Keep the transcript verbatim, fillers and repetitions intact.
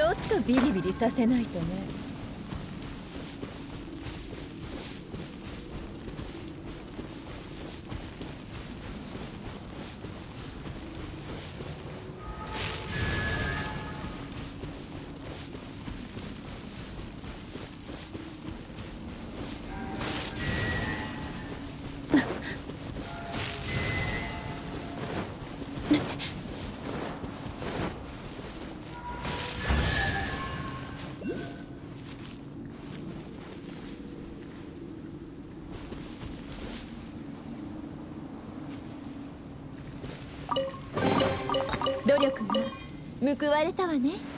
ちょっとビリビリさせないとね。努力が報われたわね。